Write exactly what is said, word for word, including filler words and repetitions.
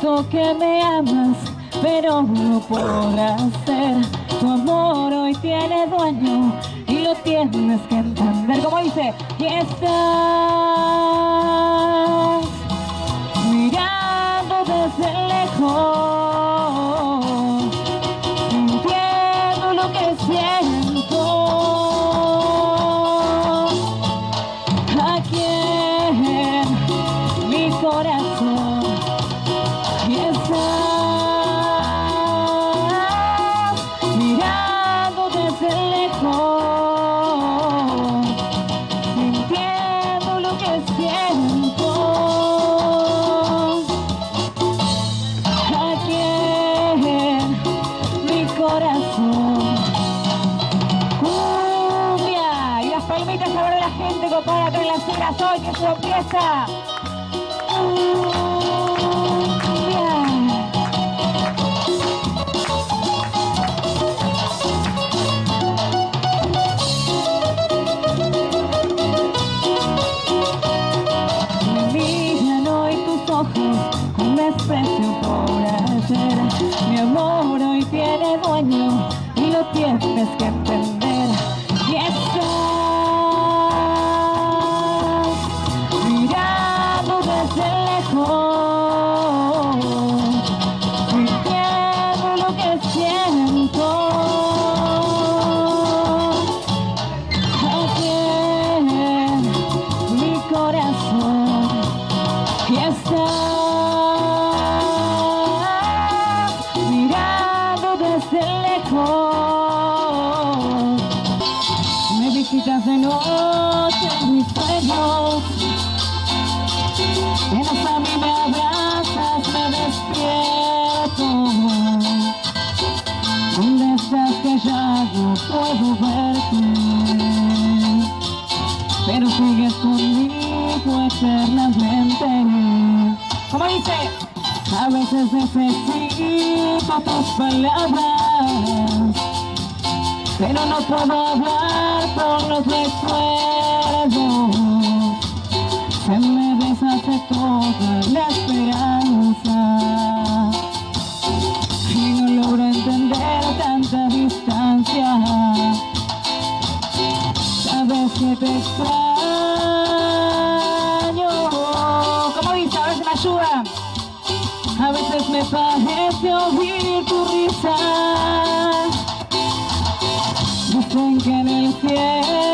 Siento que me amas, pero no podrás ser. Tu amor hoy tiene dueño y lo tienes que entender. Como dice, y estás mirando desde lejos, sintiendo lo que siento. Aquí en mi corazón, y estás mirando desde lejos, sintiendo lo que siento. Aquí en mi corazón. Cumbia, y las palmitas a ver de la gente, compadre, acá en las ceras hoy, que es una fiesta. Un desprecio por hacer. Mi amor hoy tiene dueño y lo tienes que entender. Y estás mirando desde lejos, sintiendo lo que siento. Aquí en mi corazón, y estás mirando desde lejos. Me visitas de noche en mis sueños, vienes a mí, me abrazas, me despierto. ¿Dónde estás que ya no puedo verte? Pero sigues conmigo eternamente. Como dice, a veces necesito tus palabras, pero no puedo hablar por los recuerdos. Se me deshace toda la esperanza y no logro entender tanta distancia. Sabes que te extraño. Como dice, a veces me ayuda. A veces me parece oír tu risa. Dicen que en el cielo